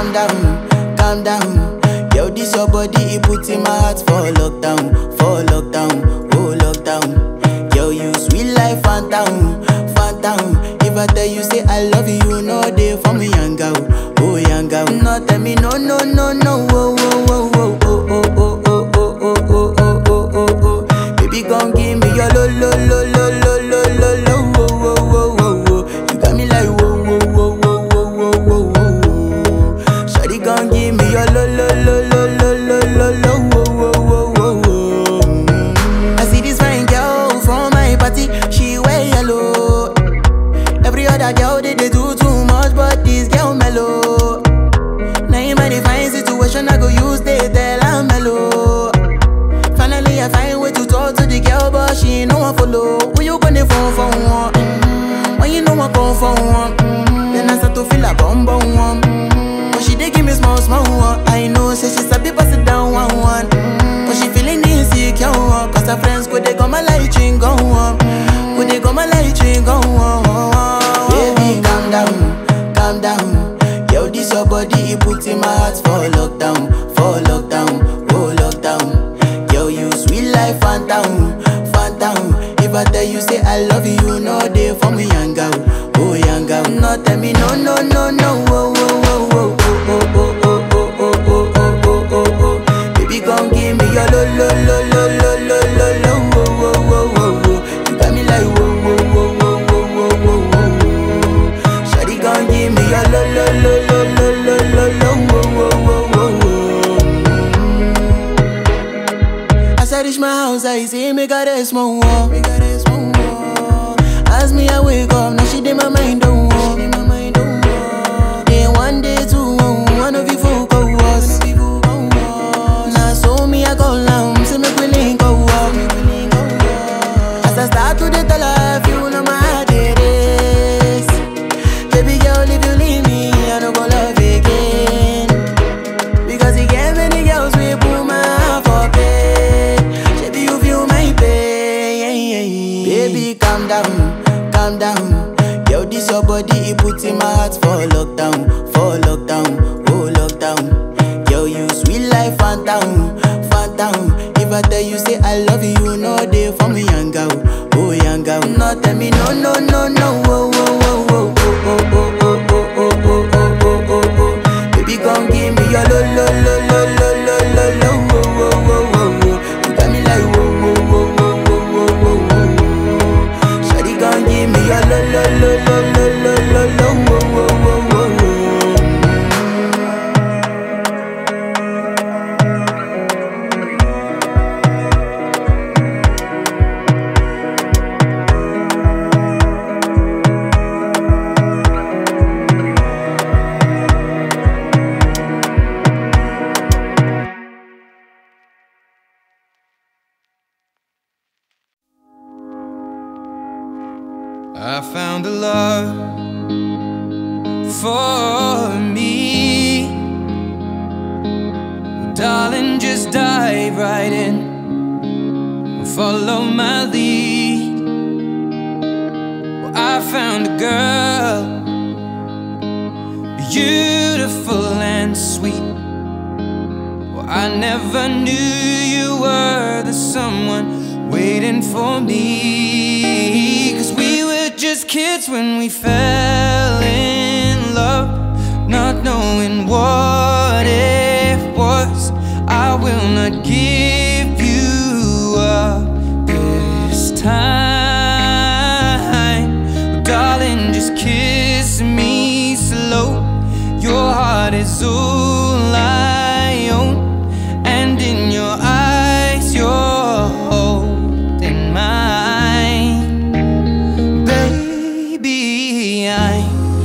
calm down. Yo, this your body, it puts in my heart for lockdown, oh lockdown. Yo, you sweet life, phantom, phantom. If I tell you say I love you, no day for me, young girl, oh young girl. No tell me no, no, no, no, oh, oh, oh, oh, oh, oh, oh, oh, oh, oh, oh, oh, oh, oh. Baby, gon' give me your lo, lo, lo, lo, lo, lo, lo, lo, oh, oh, oh, oh, oh. You got me like whoa, whoa, whoa, whoa, whoa, whoa, whoa, whoa. Shawty gon' give me your lo, lo, lo, lo, lo, lo, lo, lo, oh, oh, oh, oh, oh. I see this fine girl from my party, she wear yellow. Every other girl they do too much, but this girl mellow. Now in my divine situation, I go use they tell I'm mellow. Finally I find way to talk to the girl, but she ain't no one follow. Who you gonna phone for one? When you know I come for one, then I start to feel a bum bum one. But she dey give me small small one. I know say she sabi pass it down one one. But she feeling insecure one, cause her friends go they come my light ring go on, go they come my light ring go on. Baby calm down, calm down. Yo, this your body, it puts in my heart for lockdown, oh lockdown. Yo, you sweet life, phantom, phantom. If I tell you say I love you, no day for me, young girl, oh young girl. No tell me no, no, no, no, oh, oh, oh, oh, oh, oh, oh, oh, oh, oh, oh, oh, oh. Baby, gon' give me your lo, lo, lo, lo, lo, lo, lo, lo, oh, oh, oh, oh, oh. You got me like whoa, whoa, whoa, whoa, whoa, whoa, whoa, whoa. Shawty gon' give me your lo, lo, lo, lo, lo, lo, lo, lo, oh, oh, oh, oh, oh. As I reach my house, I see me got a small wall. As me I wake up, now she did my mind don't walk. Day one, day two, one of you folk go us. Now so me I go down, say me we link go up. As I start to the tell her, you know my heart it is. Baby girl, if you leave me, I don't go love again. Because you get many girls we put my heart for pain. Baby, you feel my pain. Baby, calm down, calm down. Yo, this your body, it puts in my heart for lockdown, oh lockdown. Yo, you sweet life, phantom, phantom. If I tell you say I love you, no day for me, young girl, oh young girl. No tell me no, no, no, no, oh, oh, oh, oh, oh, oh, oh, oh, oh, oh, oh, oh, oh. Baby, gon' give me your lo, lo, lo, lo, lo, lo, lo, lo, oh, oh, oh, oh. You got me like whoa, whoa, whoa, whoa, whoa, whoa, whoa. Shawty gon' give me your lo, lo, lo, lo, lo, lo, lo, lo, oh, oh, oh, oh, oh. I found a love for me. Well, darling, just dive right in, follow my lead. Well, I found a girl, beautiful and sweet. Well, I never knew you were the someone waiting for me. 'Cause we were just kids when we fell in love, not knowing what it was. I will not give you up this time. Well, darling, just kiss me slow. Your heart is all I own, and in your eyes you're holding mine. Baby, I'm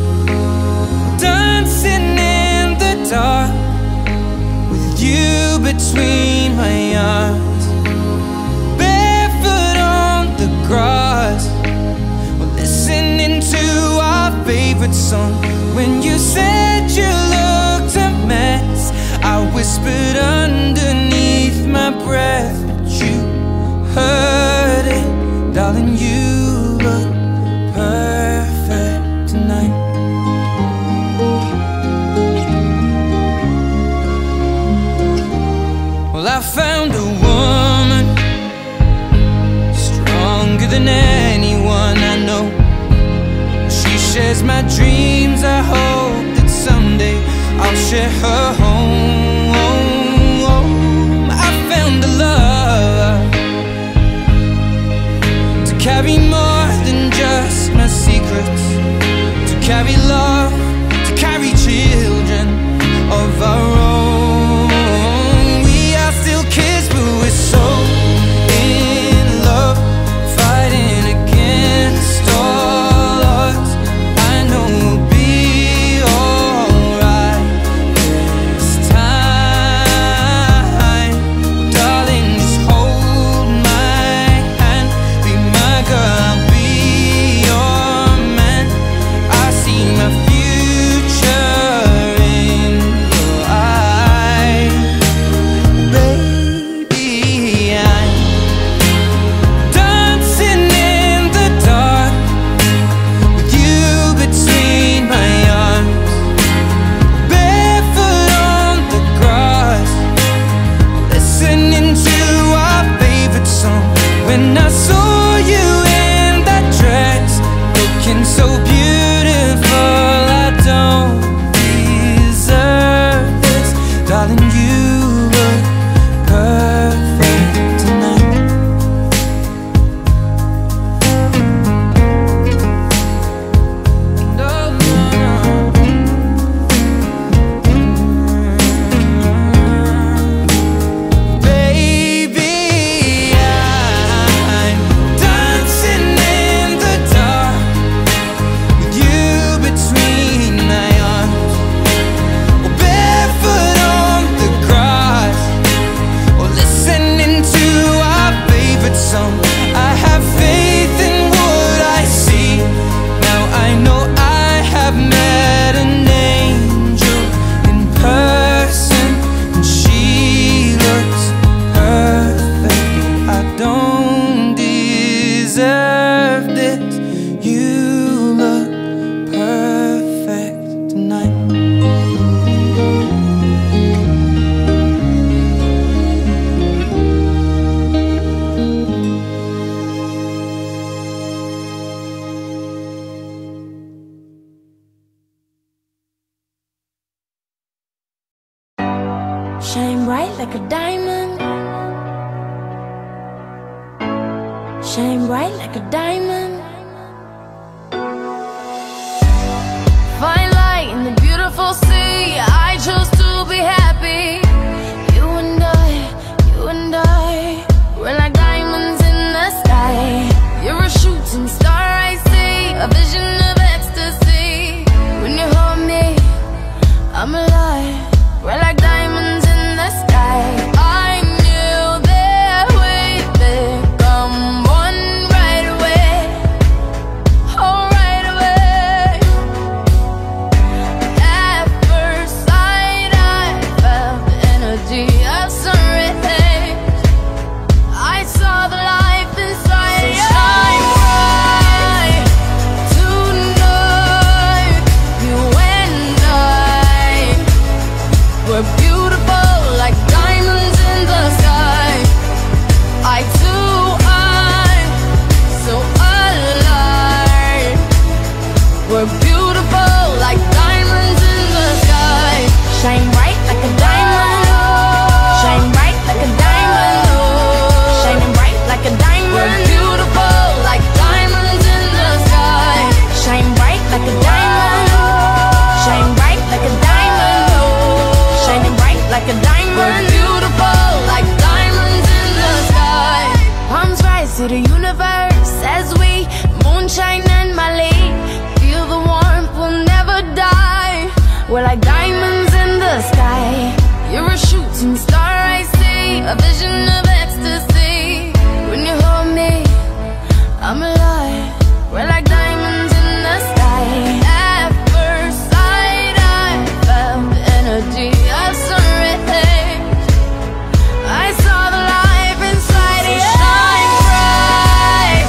dancing in the dark with you between my arms, barefoot on the grass. We're listening to our favorite song. When you said you looked a mess, I whispered underneath my breath, but you heard it. Darling, you look perfect tonight. my dreams. I hope that someday I'll share her home. I found a love to carry more than just my secrets, to carry love, to carry children of our own. We are still kids, but we're so in love, fighting against all odds. I know we'll be alright this time. Darling, just hold my hand, be my girl, I'll be your man. I see my future in your eyes. Baby, I'm dancing in the dark with you between my arms, barefoot on the grass, listening to our favorite song. When I saw you in that dress, looking so beautiful, I don't deserve this. Darling, you look perfect tonight. No, no, no. Baby, I'm dancing in the dark with you between my arms, or barefoot on the grass, or listening to our favorite song. I have faith in what I see. Now I know I have met an angel in person, and she looks perfect. I don't deserve this. You look perfect tonight. Shine bright like a diamond. Shine bright like a diamond. Fine light in the beautiful sea. I chose to be happy. You and I, we're like diamonds in the sky. You're a shooting star, I see, a vision of ecstasy. When you hold me, I'm alive. We're like diamonds in the sky. I knew that we'd become one right away. Oh, right away. At first sight, I felt the energy of sun rays. I saw the life inside you. Shine bright tonight. You and I, we're beautiful like diamonds in the sky. I too am so alive. We're beautiful like diamonds in the sky. Shine bright like a diamond. Shine bright like a diamond. Shining bright like a diamond. We're beautiful like diamonds in the sky. Shine bright like a diamond. Shine bright like a diamond. Shining bright like a diamond. We're beautiful like diamonds in the sky. Palms rise to the universe as we moonshine and Mali. Feel the warmth, we'll never die. We're like diamonds in the sky. You're a shooting star, I see, a vision of ecstasy. When you hold me, I'm alive. We're like diamonds in the sky. At first sight, I felt the energy of sun rays. I saw the life inside you. Shine bright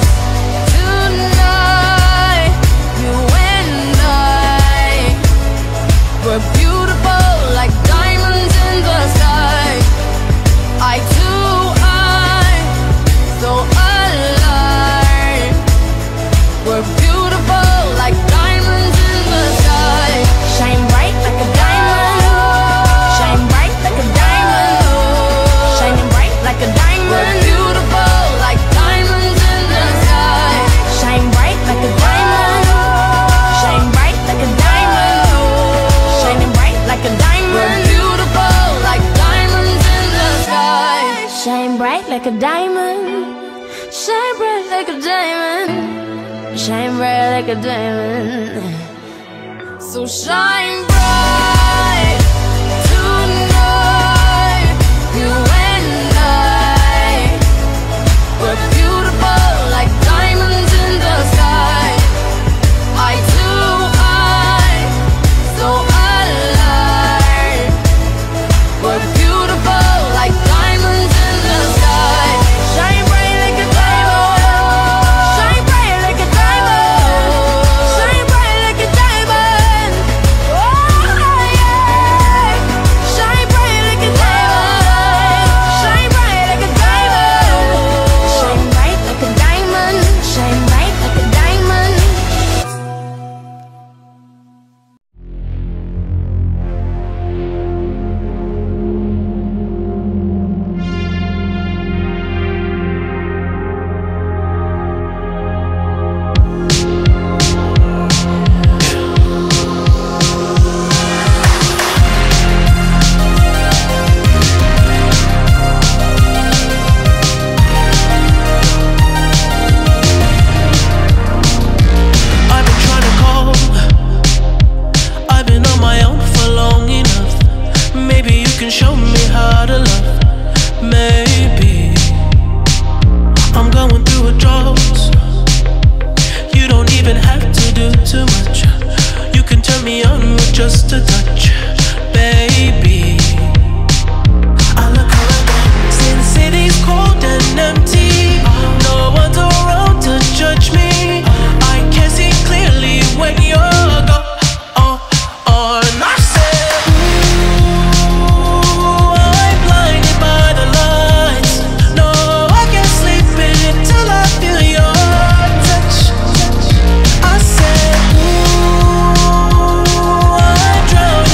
tonight. You and I, we're beautiful like diamonds in the sky. I too am like a diamond. Shine bright like a diamond. Shine bright like a diamond. So shine bright tonight. You and I, we're beautiful like diamonds in the sky. Eye to eye, so alive. We're beautiful like diamonds in the sky. Shine bright like a diamond. Shine bright like a diamond. Shine bright like a diamond. Oh yeah. Shine bright like a diamond. Shine bright like a diamond. Shine bright like a diamond. Shine bright like a diamond. I've been trying to call. I've been on my own for long enough. Maybe you can show me how to love. Maybe I'm going through a drought. You don't even have to do too much. You can turn me on with just a touch, baby. I look around, Sin City's cold and empty. No one's around to judge me. I can see clearly when you're gone. And I said, ooh, I'm blinded by the lights. No, I can't sleep until I feel your touch. I said, ooh, I'm drowning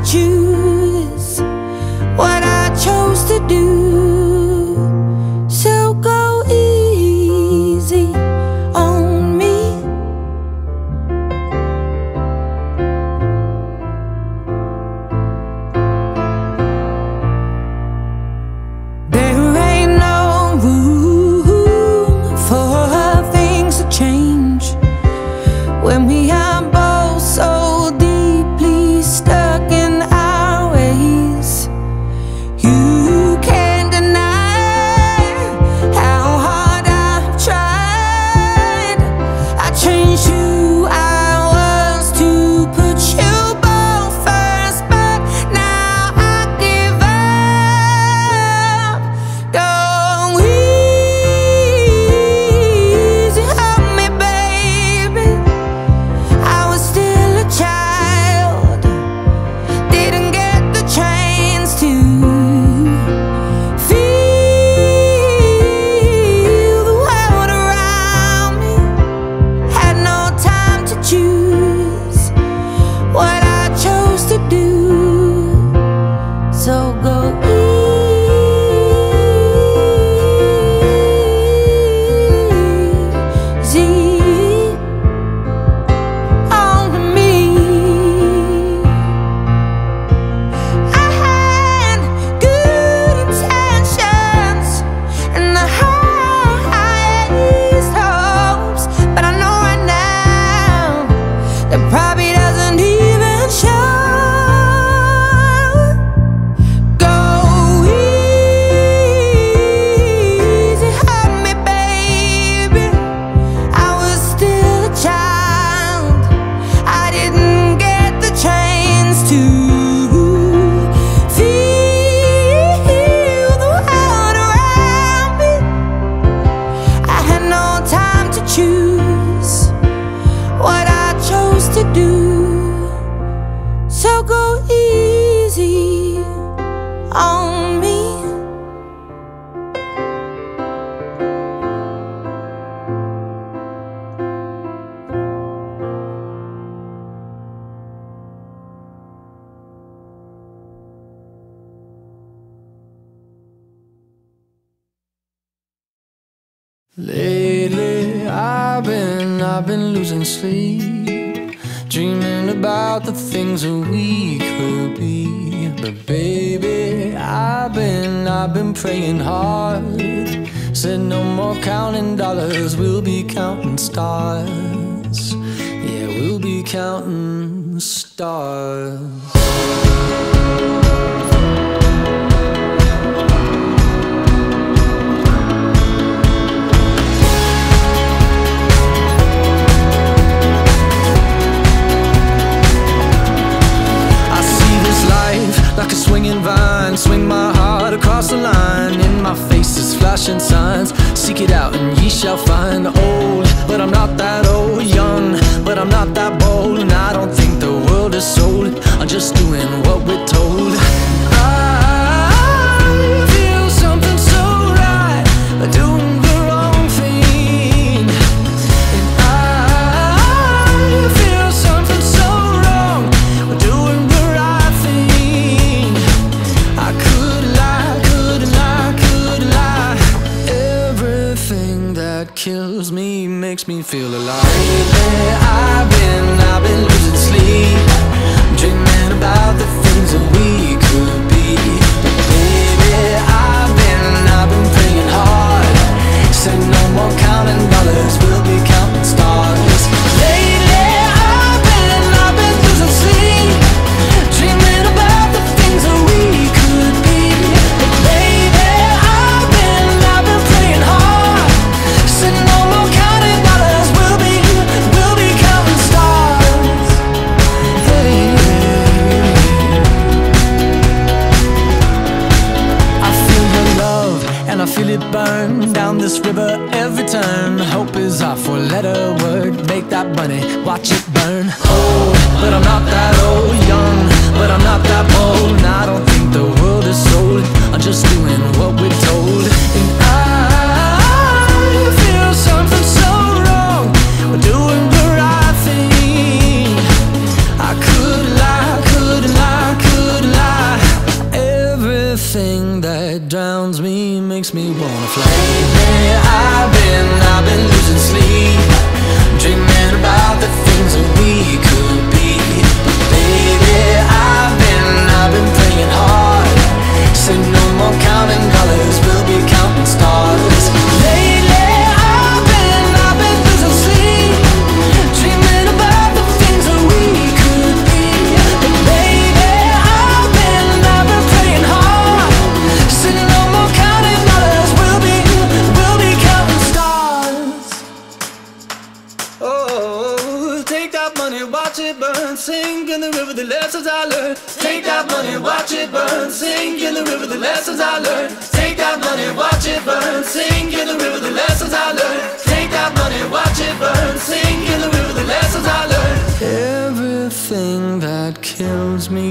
choose what I chose to do. So go easy on me. There ain't no room for things to change when we are both so deeply stuck in our ways. You can't deny how hard I've tried. I changed who I was to put you both first, but now I give up. Go easy on me, baby. I was still a child, didn't get the chance to feel the world around me. Had no time to choose what I chose to do. So go easy on me. I had good intentions and the highest hopes, but I know right now that probably doesn't even show. Go easy on me, baby. I was still a child, I didn't get the chance to feel the world around me. I had no time to choose what I chose to do. So go easy on me. Lately I've been losing sleep, dreaming about the things that we could be. But baby, I've been praying hard. Said no more counting dollars, we'll be counting stars. Yeah, we'll be counting stars. Like a swinging vine, swing my heart across the line. In my face is flashing signs, seek it out and ye shall find. Old, but I'm not that old. Young, but I'm not that bold. And I don't think the world is sold, I'm just doing what we're told. I feel something so right, doing the wrong thing. And I feel something so wrong, doing the right thing. I could lie, couldn't lie, could lie. Everything that kills me makes me feel alive. Lately I've been losing sleep, dreaming about the things that we could be. But baby, I've been praying hard. Said no more counting dollars, we'll be counting stars. Lately I've been losing sleep, dreaming about the things that we could be. But baby, I've been praying hard. Said no more counting dollars, we'll be counting stars. Hey. I feel your love and I feel it burn down this river every turn. Hope is our four-letter word, make that money, watch it burn. Old, but I'm not that old. Young, but I'm not that bold. And I don't think the world is sold, I'm just doing what we're told. And I feel something so wrong, we're doing the right thing. I could lie, couldn't lie, could makes me wanna fly. Lately I've been losing sleep, dreaming about the things that we could be. But baby, I've been praying hard. Say no more counting dollars, we'll be counting stars. Lately I've been losing sleep, dreaming about the things that we could be. But baby, I've been praying hard. Say no more counting dollars, we'll be counting stars. Oh, take that money, watch it burn, sink in the river, the lessons I learned. Take that money, watch it burn, sink in the river, the lessons I learned. Take that money, watch it burn, sink in the river, the lessons I learned. Take that money, watch it burn, sink in the river, the lessons I learned. Everything that kills me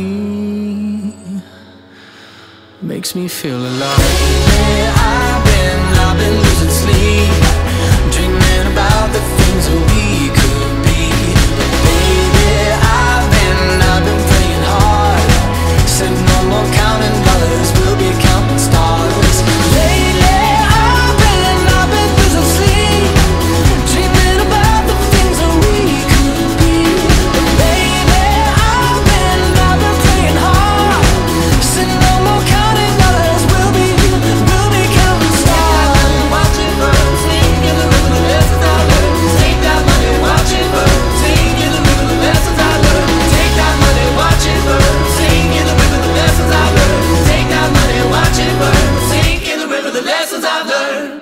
makes me feel alive. Lately I've been losing sleep, dreaming about the things that we could be. But baby, I've been praying hard. Said no more counting dollars, we'll be counting stars. Lately I've been losing sleep, dreaming about the things that we could be. But baby, I've been praying hard. Said no more counting dollars, we'll be counting stars. Watch it burn, sing in the river, the lessons I learned. Take that money, watch it burn, sing in the river, the lessons I learned. Take that money, watch it burn, sing in the river, the lessons I learned. Take that money, watch it burn, sing in the river, the lessons I've learned.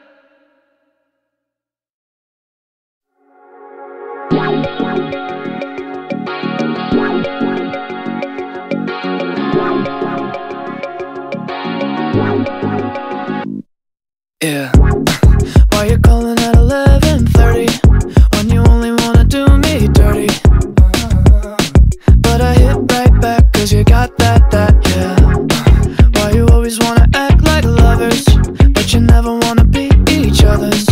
Yeah. Why you calling at 11:30 when you only wanna do me dirty? But I hit right back 'cause you got that, yeah. Why you always wanna act like lovers, but you never wanna be each other's?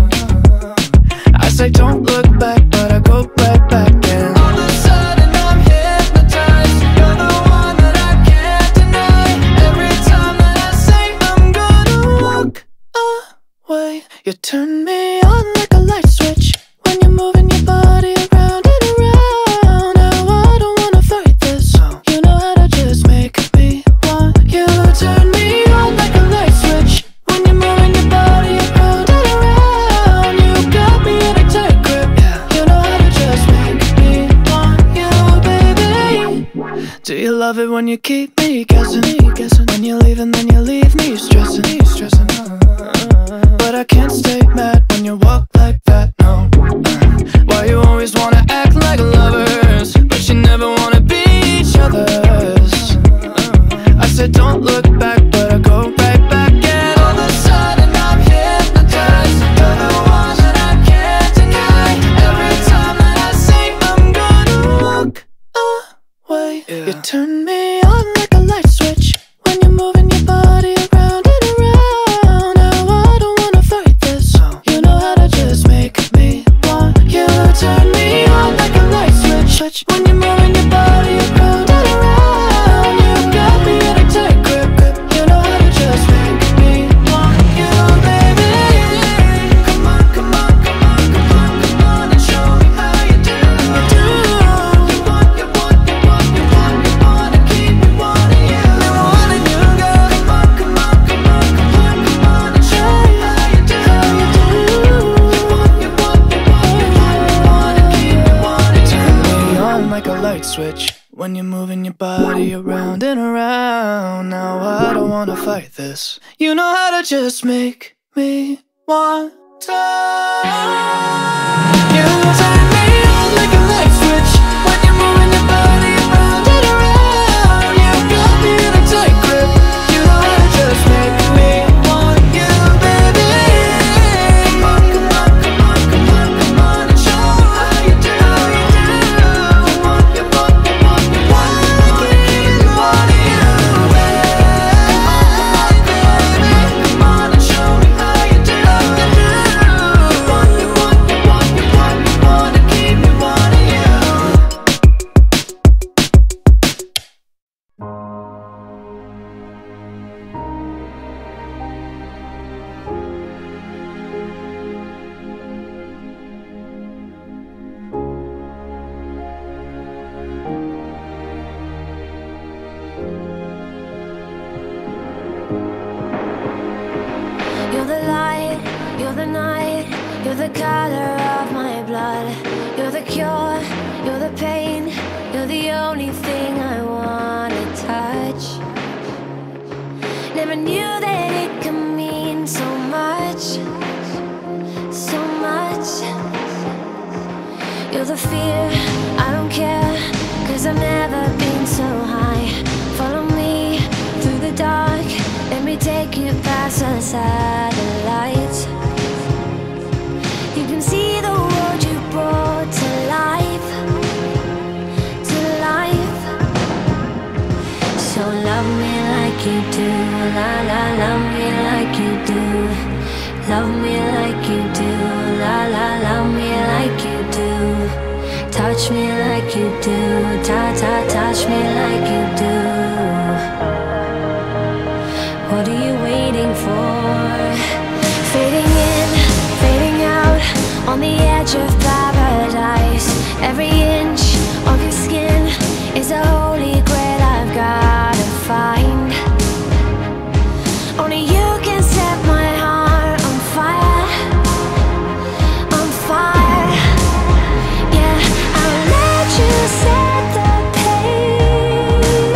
I say don't look back, but I go right back in. All of a sudden I'm hypnotized. You're the one that I can't deny. Every time that I say I'm gonna walk away, you turn me on like a light switch when you're moving your body around and around. Now I don't wanna fight this. You know how to just make me want you. Turn me on like a light switch when you're moving your body around and around. You got me in a tight grip. You know how to just make me want you, baby. Do you love it when you keep me guessing? When you leave and then you leave me stressing. But I can't stay mad when you walk like that, no. Why you always wanna act like lovers, but you never wanna be each other's? I said don't look back, but I go right back. And all of a sudden I'm hypnotized. You're the one that I can't deny. Every time that I say I'm gonna walk away, you turn me on like a light switch when you're moving your body around and around. Now I don't wanna fight this. You know how to just make me want you. Turn me on like a light switch when you're moving your body around and around. You got me in a tight grip. You know how to just make me want you, baby. Come on, come on, come on, come on, come on and show me how you do. You want, you want, you want, you want, you want to keep me wanting you. Wanting you, girl. Come on, come on, come on, come on, come on and show me how you do. You want, you want, you want, you want, you want to keep me wanting you. Turn me on like a light switch when you're moving your body around and around. Now I don't wanna fight this. You know how to just make me want to. You turn me on like a light switch when you're moving your body around and around. You got me in a tight grip. You know how to just make me want you, baby. Come on, come on, come on, come on, come on and show me how you do. You want, you want, you want, you want, you want to keep me wanting you. Come on, come on, baby. Come on and show me how you do. You want, you want, you want, you want, you want to keep me wanting you. the night, you're the color of my blood. You're the cure, you're the pain, you're the only thing I wanna touch. Never knew that it could mean so much, so much. You're the fear, I don't care, 'cause I've never been so high. Follow me through the dark, let me take you past the satellites. You can see the world you brought to life, to life. So love me like you do, la la, love me like you do. Love me like you do, la la, love me like you do. Touch me like you do, ta ta, touch me like you do. What are you waiting for? Fading in, fading out, on the edge of paradise. Every inch of your skin is a holy grail I've gotta find. Only you can set my heart on fire, on fire. Yeah, I'll let you set the pace.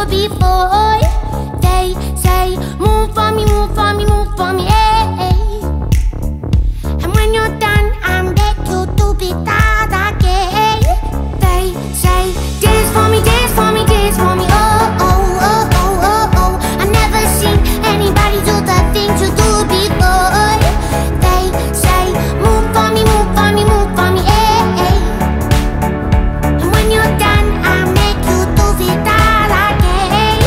before. They say, move for me, move for me, move for me, hey. And when you're done, I beg you to be that again. They say, dance for me, dance for me, dance for me, oh, oh, oh, oh, oh, oh. I never seen anybody do the things you do before. They say, move for me, move for me, move for me, hey. And when you're done, I make you do it that again.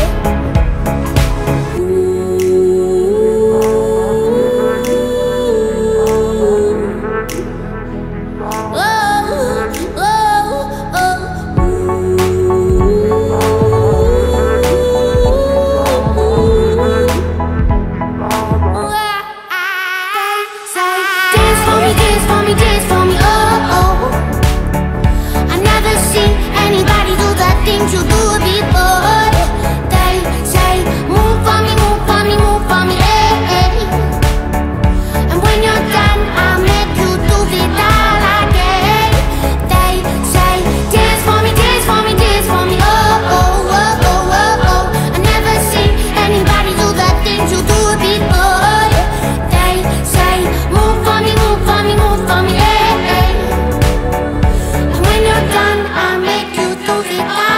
You do it before. They say, move for me, move for me, move for me, hey. And when you're done, I'll make you do it all again. They say, dance for me, dance for me, dance for me, oh, oh, oh, oh, oh, oh. I never seen anybody do the things you do it before. They say, move for me, move for me, move for me, hey. And when you're done, I'll make you do it all.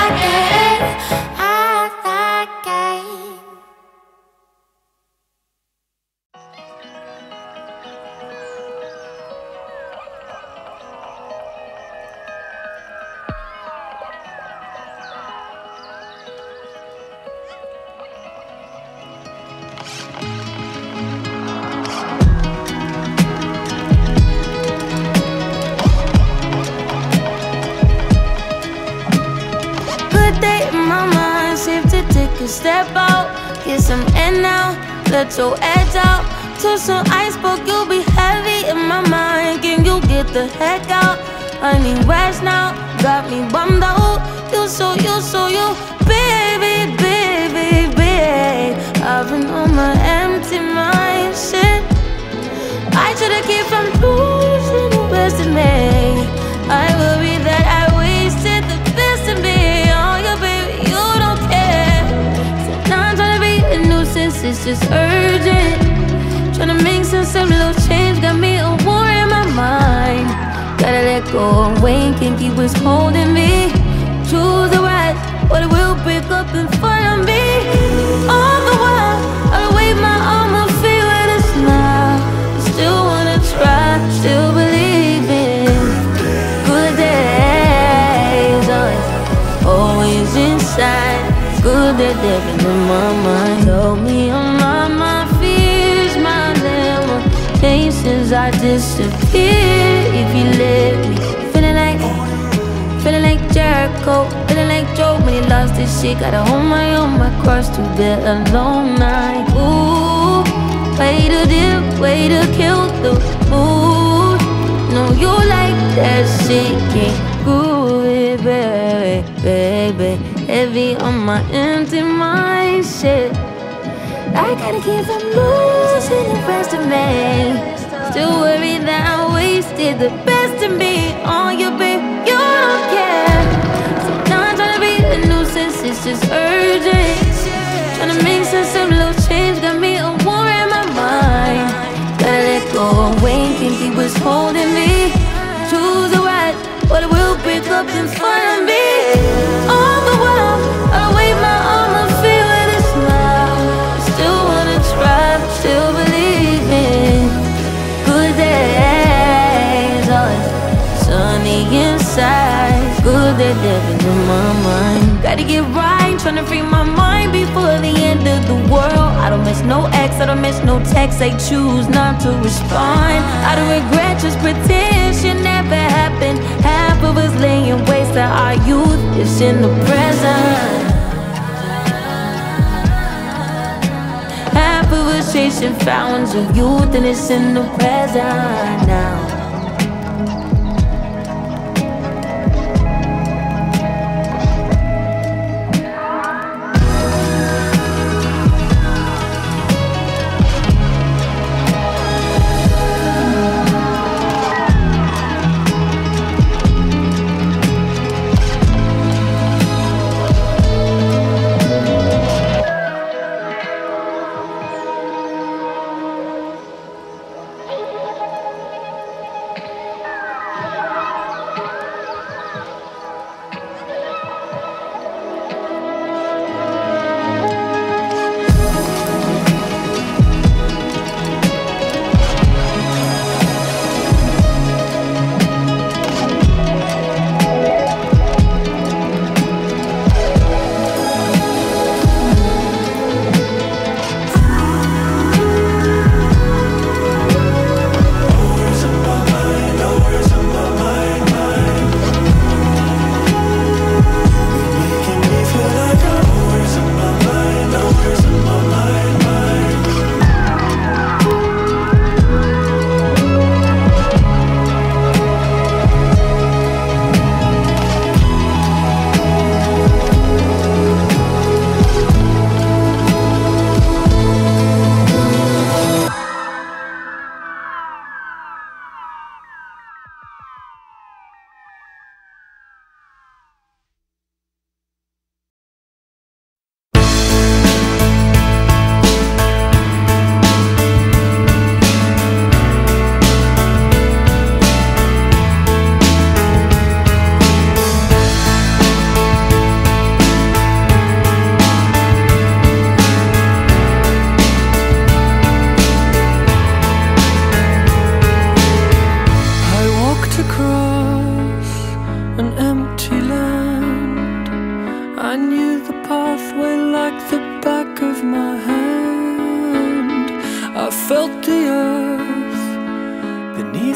Step out, get some air now, let your edge out. To some iceberg, you'll be heavy in my mind. Can you get the heck out? I need rest now, got me bummed out. You baby, baby, baby. I've been on my empty mind, shit. I should've kept from losing the best in me. I worry that I wasted the best in me. Oh, yeah, baby, you don't care. A nuisance, it's just urgent. Tryna make sense of little change, got me a war in my mind. Gotta let go of weight, can't keep what's holding me. Choose the right, but it will break up in front of me. All the while, I'll wave my arm and feel with a smile. Still wanna try, still believe in good days. Always inside. Good that they've been in my mind. Help me unlock my fears, my limitations. I disappear if you let me. Feeling like Jericho, feeling like Joe when he lost his shit. Gotta hold my own, my cross to bear a long night. Ooh, way to dip, way to kill the mood. No, you like that shit, can't groove it, baby, baby. Heavy on my empty mind, shit. I gotta keep from losing the rest of me. Still worried that I wasted the best of me on you, babe. You don't care. So now I'm tryna be a nuisance, it's just urgent. Tryna make sense of little change, got me a war in my mind. Gotta let go of weight, can't keep what's holding me. Choose the right, but it will break up in front of me. All the while, I'll wave my arm and feel with a smile. Still wanna try, still believe in good days. Oh, sunny inside, good that they've been in my mind. Gotta get right, tryna free my mind before the end of the world. I don't miss no ex, I don't miss no text. I choose not to respond. I don't regret, just pretend shit never happened. Half of us laying waste to our youth is in the present. Half of us chasing fountains of youth and it's in the present now.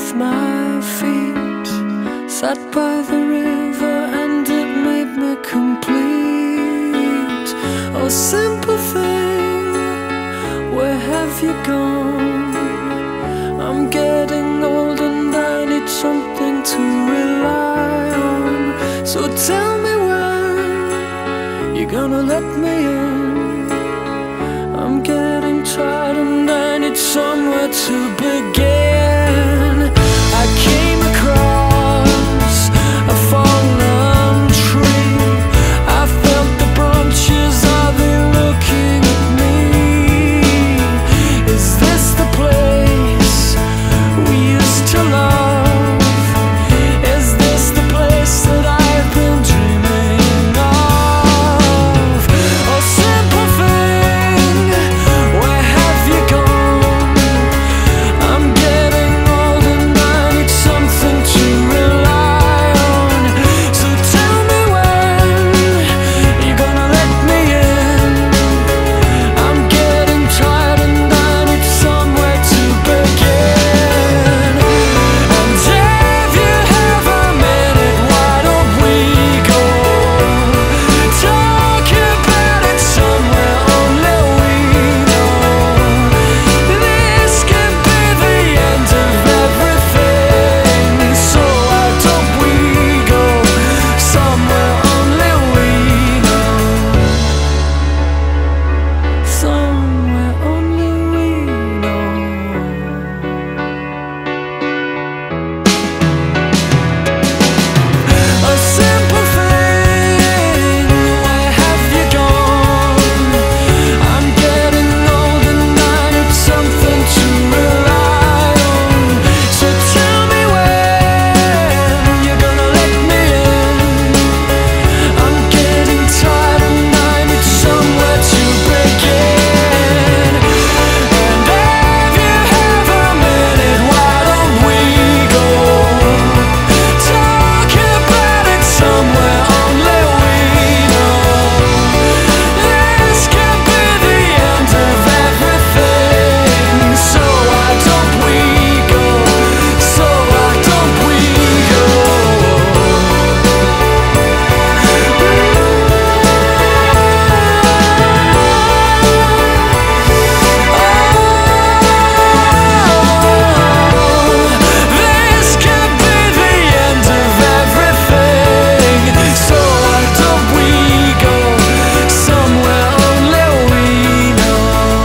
beneath my feet, sat by the river and it made me complete. Oh, simple thing, where have you gone? I'm getting old and I need something to rely on. So tell me when you're gonna let me in. I'm getting tired and I need somewhere to begin. I came across a fallen tree. I felt the branches, are they looking at me? Is this the place we used to love? Is this the place that I've been dreaming of? Oh, simple thing, where have you gone? I'm getting old and I need something to rely on. So tell me when you're gonna let me in. I'm getting tired and I need somewhere to begin. And if you have a minute, why don't we go talk about it somewhere only we know? This could be the end of everything. So why don't we go somewhere only we know? Somewhere only we know. A simple thing, where have you gone? I'm getting old and I need something to rely on. So tell me when you're gonna let me in. I'm getting tired and I need somewhere to begin. And if you have a minute, why don't we go talk about it somewhere only we know? This could be the end of everything. So why don't we go? So why don't we go? This could be the end of everything. So why don't we go somewhere only we know?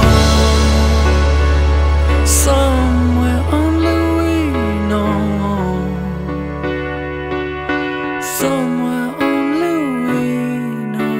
Somewhere only we know. Somewhere only we know.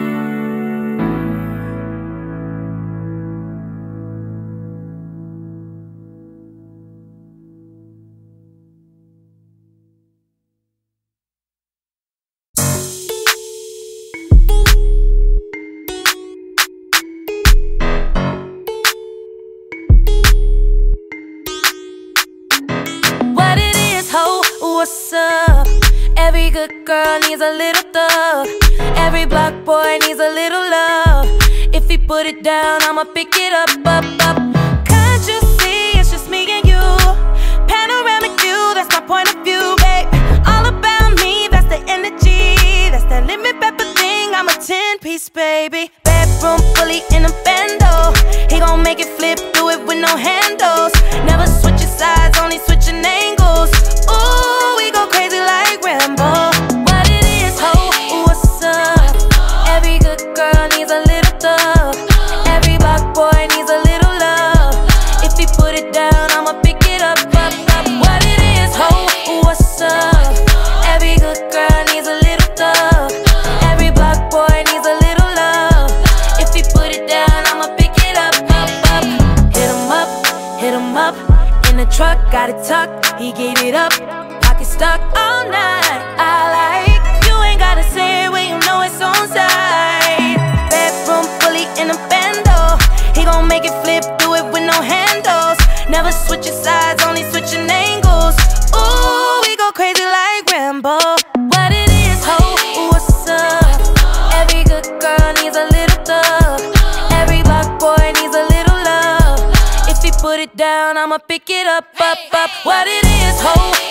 What it is, ho, what's up? Every good girl needs a little thug. Every block boy needs a little love. If he put it down, I'ma pick it up, up, up. Can't you see it's just me and you? Panoramic view, that's my point of view, babe. All about me, that's the energy. That's that lemon pepper thing, I'm a 10-piece, baby. Bedroom fully in a bando. He gon' make it flip, do it with no handles. Never switching sides, only switching angles. Ooh, we go crazy like Rambo. What it is, ho, what's up? Every good girl needs a little thug. Every block boy needs a little love. If he put it down, I'ma pick it up, up, up. What it is, ho, what's up? Every good girl needs a little thug. Every block boy needs a little love. If he put it down, I'ma pick it up, up, up. Hit him up, in the truck, got it tucked, he gave it up. Pocket stuck all night, I like. You ain't gotta say it when you know it's on side. Bedroom fully in a bando. He gon' make it flip, do it with no handles. Never switching sides, only switching angles. Ooh, we go crazy like Rambo. What it is, ho, what's up? Every good girl needs a little thug. Every block boy needs a little love. If he put it down, I'ma pick it up, up, up. What it is, ho,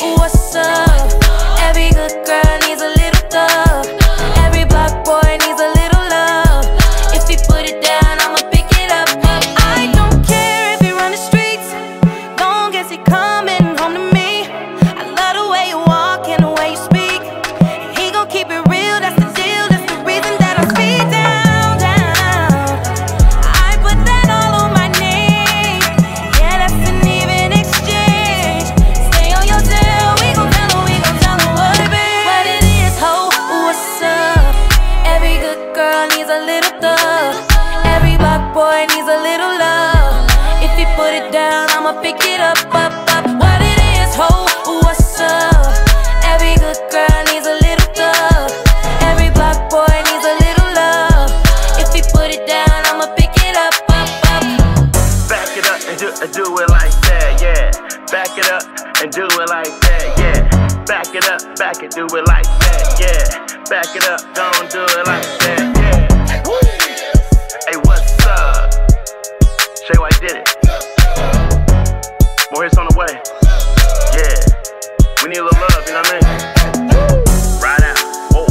and do it like that, yeah. Back it up, back it, do it like that, yeah. Back it up, don't do it like that, yeah. Woo. Hey, what's up? Shay White did it. More hits on the way. Yeah. We need a little love, you know what I mean? Ride out. Oh.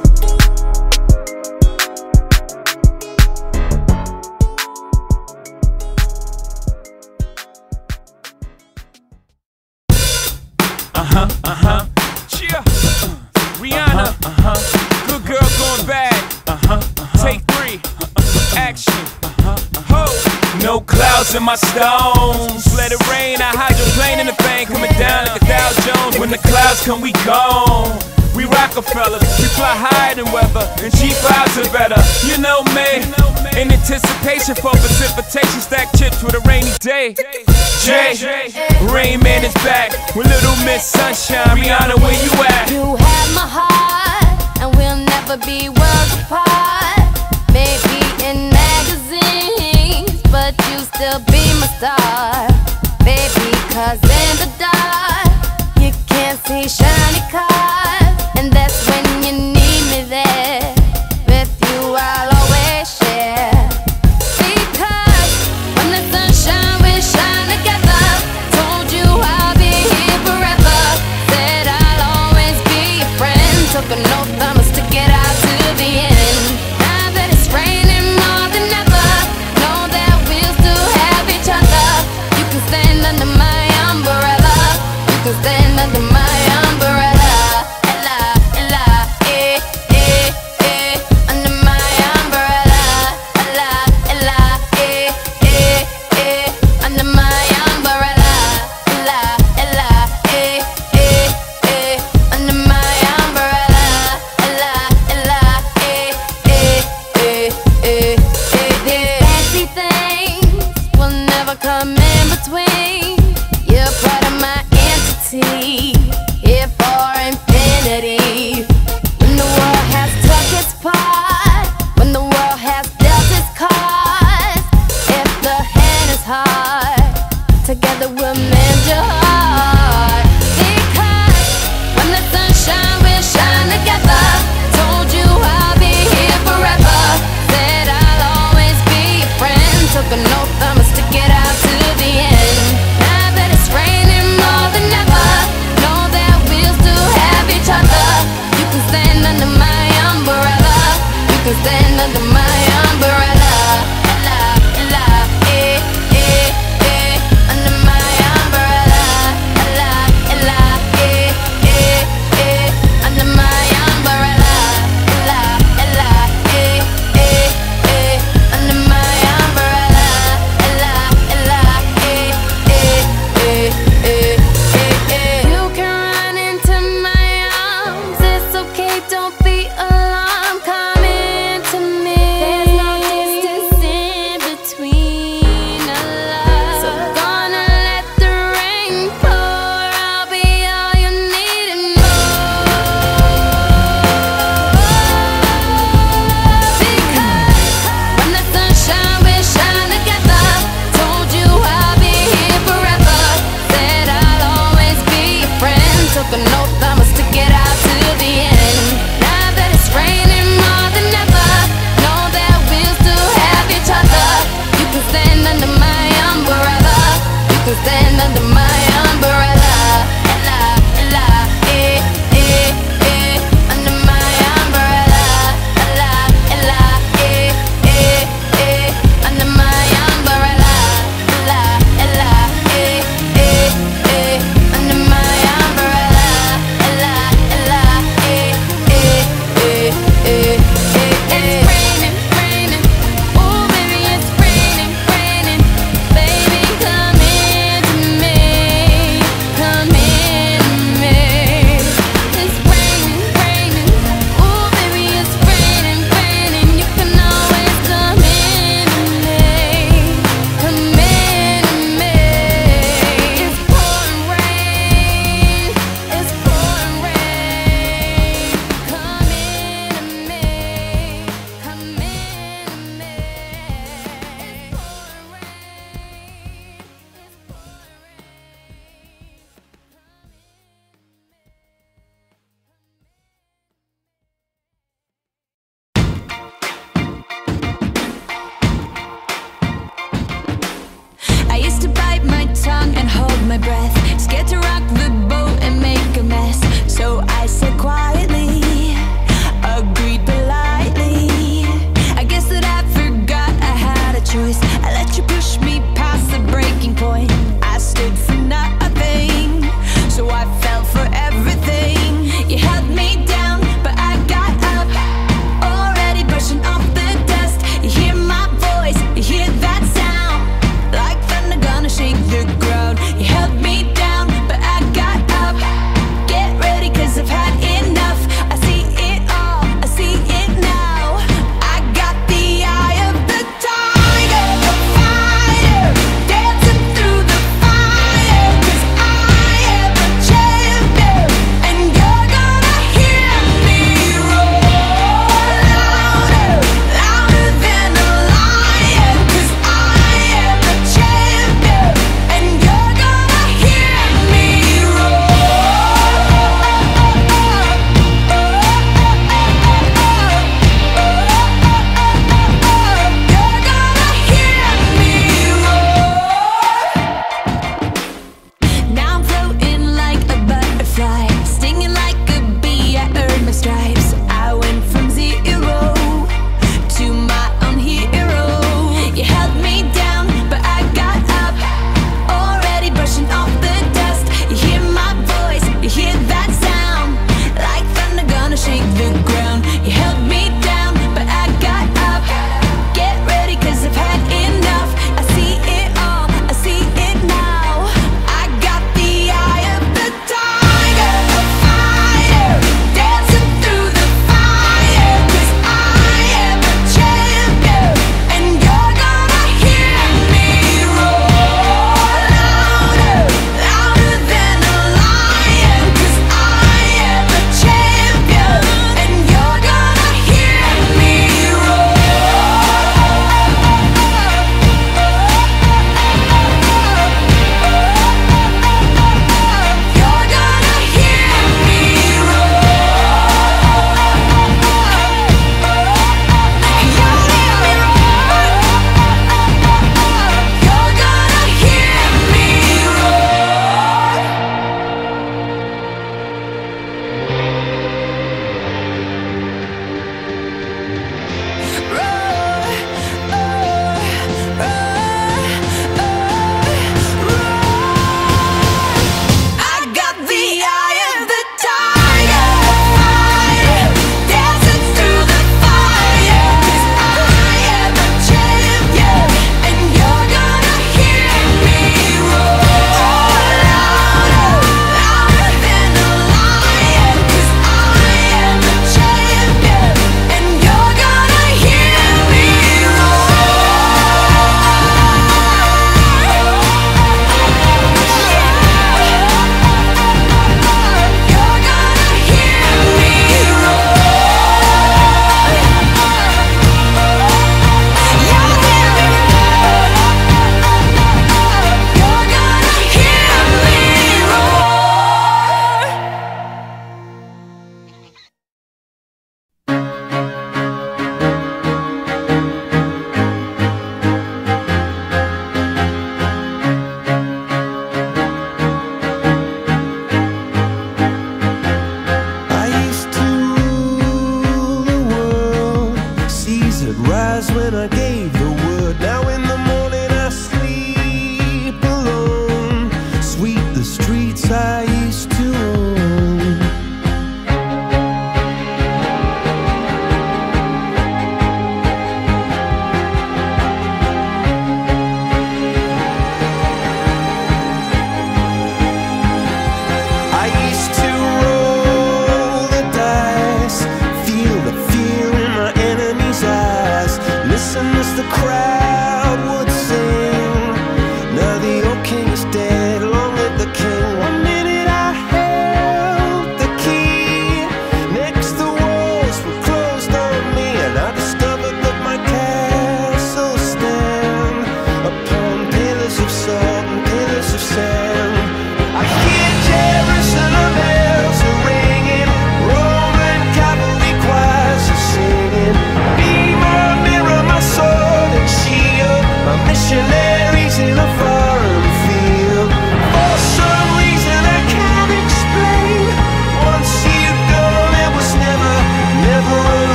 Yeah. Rihanna. Good girl going bad. Take 3. Action. Ho. No clouds in my stones. Let it rain. I hydroplane in the bank. Coming down like a Dow Jones. When the clouds come, we gone. We Rockefellers, we fly higher than weather, and G5s are better. You know me, in anticipation for precipitation, stack chips with a rainy day. Jay, Rain Man is back with Little Miss Sunshine. Rihanna, where you at? You have my heart, and we'll never be worlds apart. Maybe in magazines, but you still be my star. Baby, 'cause in the dark, you can't see shiny cars. And that's when you need me there. With you I'll always share. Because when the sun shines, we shine together. Told you I'll be here forever. Said I'll always be your friend. Took an oath, I'ma stick it out to the end. Now that it's raining more than ever, know that we'll still have each other. You can stand under my umbrella.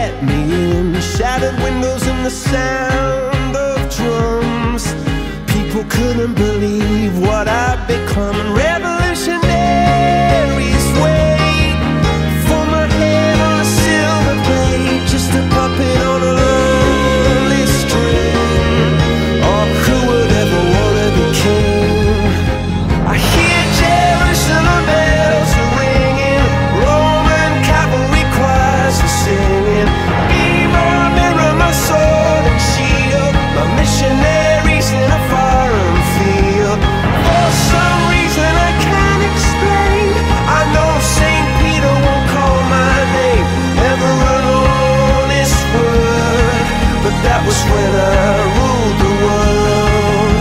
let me in. Shattered windows and the sound of drums. People couldn't believe what I'd become. And revolutionaries wait for my head on a silver plate, just a puppet on a lonely string. Oh, who would ever wanna be king? I hear Jerusalem bells are ringing, Roman cavalry choirs are singing. Be my mirror, my sword and shield, my missionaries in a foreign field. For some reason I can't explain, I know St. Peter won't call my name, never an honest word, but that was when I ruled the world.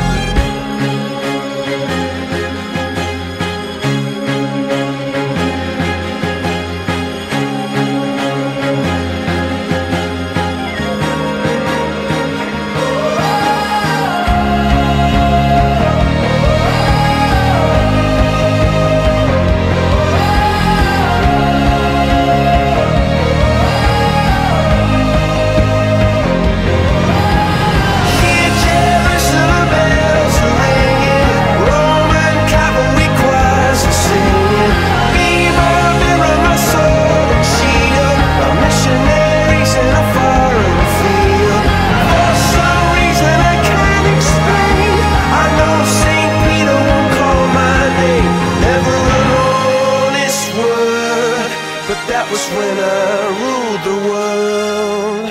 That was when I ruled the world.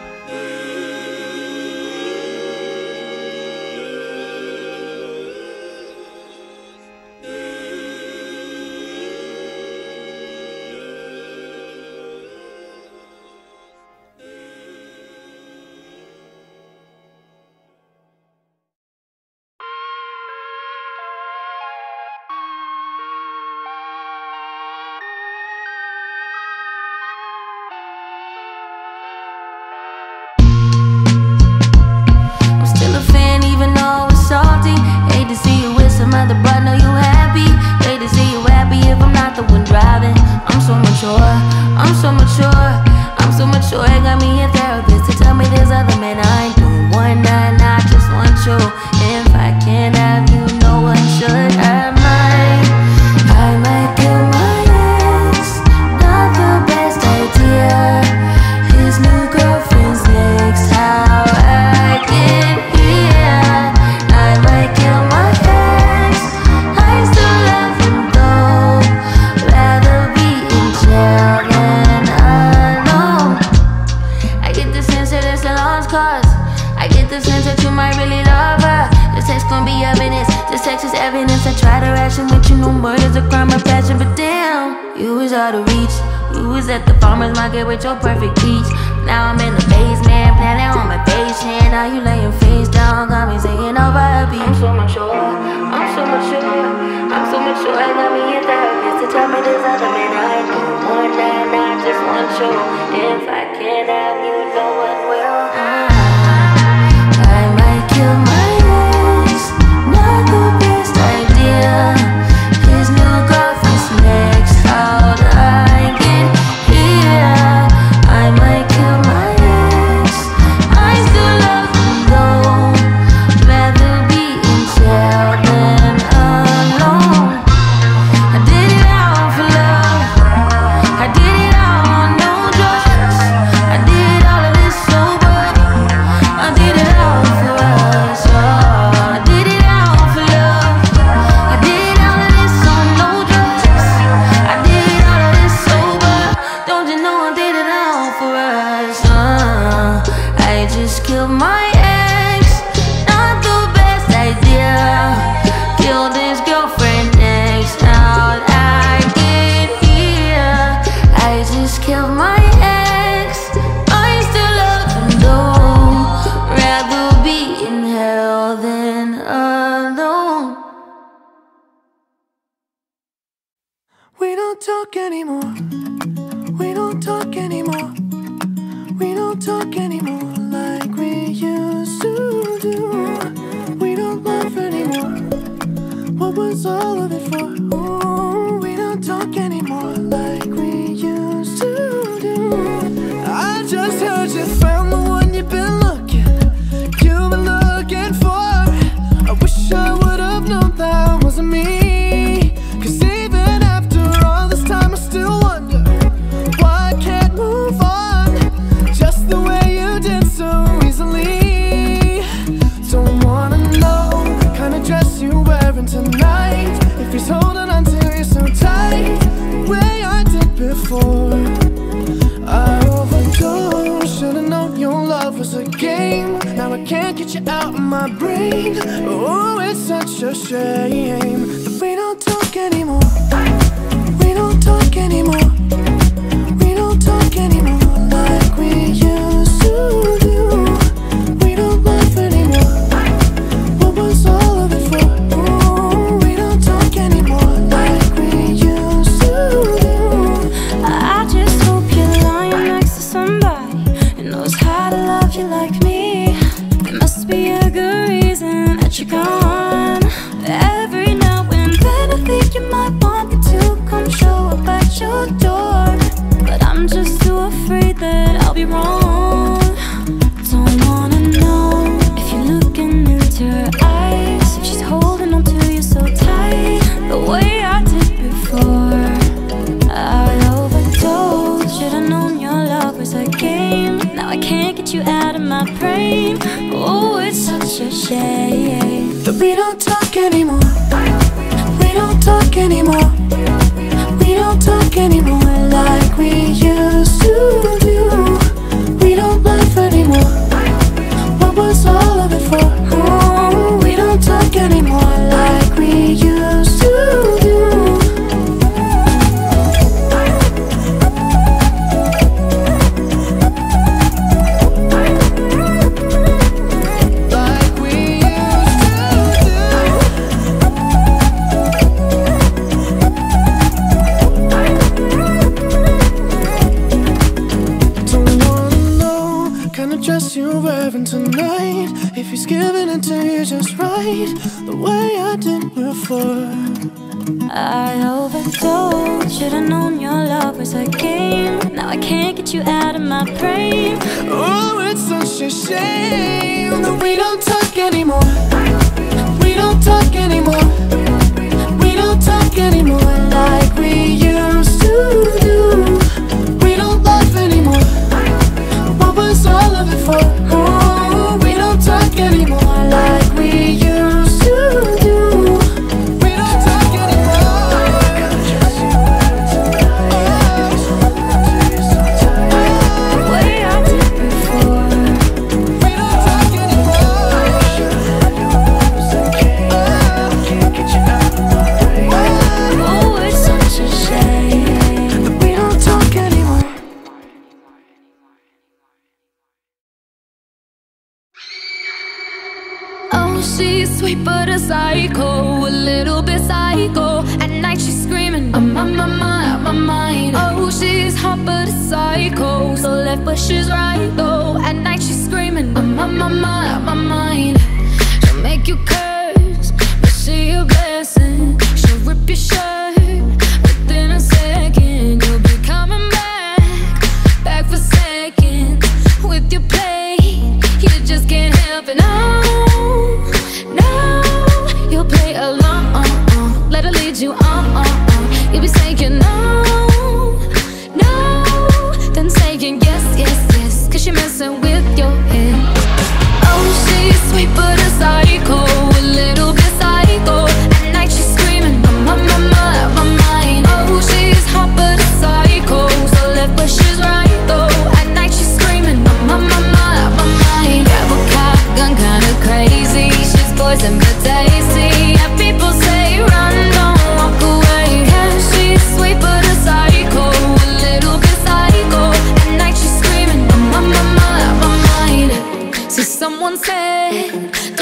With your perfect peach. Now I'm in the basement, planning on my patient. Now you laying face down, got me singing over a beat. I'm so mature, I'm so mature, I'm so mature. I got me a therapist to tell me there's other men I do. One night, not just one show. If I can't have you, no one will. I might kill my ex, not the best idea. His new girlfriend's next out. I get here. I might kill my ex, I still love him though. Rather be in jail than alone. I did it all for love, I did it all on no drugs. I did all of this sober, I did it all for us. Oh, I did it all for love, I did all of this on no drugs. I did all of this sober, don't you know I did it all for us. I just killed my ex, not the best idea. Killed his girlfriend next out. I get here. I just killed my ex, I still love him though. Rather be in hell than alone. We don't talk anymore, we don't talk anymore, we don't talk anymore like we used you found the one you've been looking for. I wish I would have known that wasn't me. Cause even after all this time I still wonder why I can't move on just the way you did so easily. Don't wanna know the kind of dress you're wearing tonight, if he's holding on to you so tight the way I did before. I overdosed, should've known your love was a game. Now I can't get you out of my brain. Oh, it's such a shame that we don't talk anymore. We don't talk anymore. We don't talk anymore like we used to do. We don't laugh anymore. What was all of it for? Oh, we don't talk anymore like we used to do. I just hope you're lying next to somebody who knows how to love you like me. There must be a good reason that you're gone. Every now and then I think you might want me to come show up at your door, but I'm just too afraid that I'll be wrong. Don't wanna know if you're looking into her eyes, if she's holding on to you so tight the way I did before. I overdosed, should've known your love was a game. Now I can't get you out of my brain. Oh, it's such a shame that we don't talk anymore. We don't talk anymore. We don't talk anymore like we used to do. We don't laugh anymore. What was all of it for? Oh, we don't talk anymore like we used to do. You're wearing tonight, if he's giving it to you just right the way I did before. I overdosed, should've known your love was a game. Now I can't get you out of my brain. Oh, it's such a shame that we don't talk anymore. We don't talk anymore. We don't talk anymore like we used to do. We don't laugh anymore. What was all of it for? Oh, we don't talk anymore like we used to do. We don't talk anymore. The way I did before. We don't talk anymore. Can't get you out of my brain. Oh, it's such a shame that we don't talk anymore. Oh, she's sweet but a psycho, a little bit psycho. At night she's screaming, I'm on my mind. Oh, she's hot but a psycho, so left but she's right though. At night she's screaming, I'm on my mind. She'll make you curse, but she a blessing. She'll rip your shirt within a second. You'll be coming back for seconds with your play. You just can't help it, no. You'll play along, let her lead you on. You'll be saying no, then saying yes, cause you're messing with your head. Oh, she's sweet but a psycho, a little bit psycho. At night she's screaming, I'm on my mind. Oh, she's hot but a psycho, so left but she's right though. At night she's screaming, I'm on my mind. Grab a cop gun, kinda crazy. She's poison but tasty. Yeah, people say run, don't walk away. Yeah, she's sweet but a psycho, a little bit psycho. At night she's screaming, I'm on my mind. See, someone said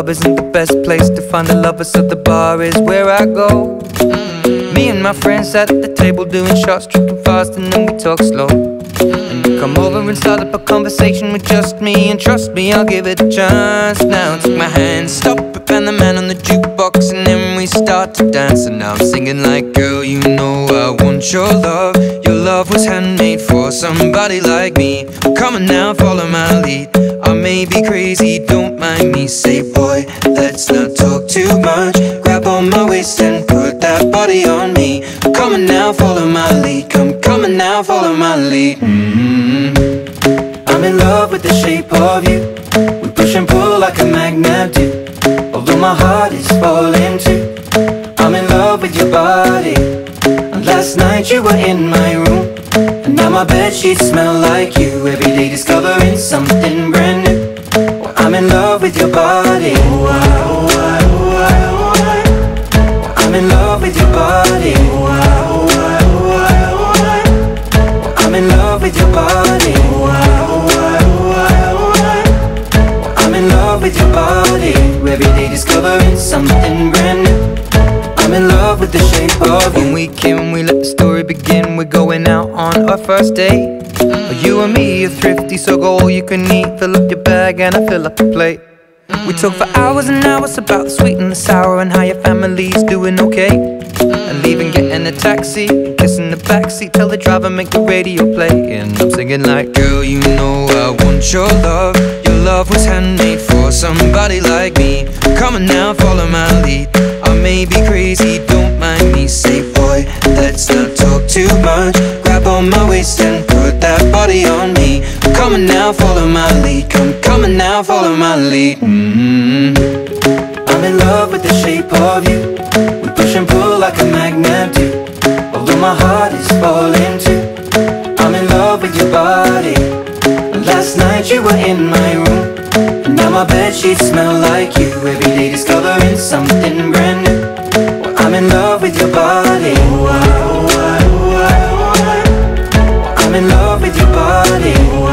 club isn't the best place to find a lover, so the bar is where I go. Me and my friends sat at the table doing shots, tripping fast, and then we talk slow. And you come over and start up a conversation with just me, and trust me, I'll give it a chance. Now take my hand, stop it, and the man on the jukebox, and then we start to dance. And now I'm singing like, girl, you know I want your love. Your love was handmade for somebody like me. Come on now, follow my lead. I may be crazy, don't mind me. Say, boy, let's not talk too much. Grab on my waist and put that body on me. Come on now, follow my lead. Come on now, follow my lead. I'm in love with the shape of you. We push and pull like a magnet do. Although my heart is falling too, I'm in love with your body. And last night you were in my room, and now my bedsheets smell like you. Every day discovering something brand new. Well, I'm in love with your body. I'm in love with your body. I'm in love with your body. I'm in love with your body. Every day discovering something brand new. I'm in love with the shape of you. When we came, we let the story begin. We're going out on our first date. You and me are thrifty, so go all you can eat. Fill up your bag and I fill up the plate. We talk for hours and hours about the sweet and the sour, and how your family's doing okay. And leaving, getting a taxi, kissing the backseat, tell the driver make the radio play. And I'm singing like, girl, you know I want your love. Your love was handmade for somebody like me. Come on now, follow my lead. I may be crazy, don't mind me. Say, boy, let's not talk too much. Grab on my waist and put that body on me. Come on now, follow my lead. Come on now, follow my lead. I'm in love with the shape of you. We push and pull like a magnet do. Although my heart is falling too, I'm in love with your body. And last night you were in my room, and now my bedsheets smell like you. Every day discovering something brand new. Well, I'm in love with your body. I'm in love with your body.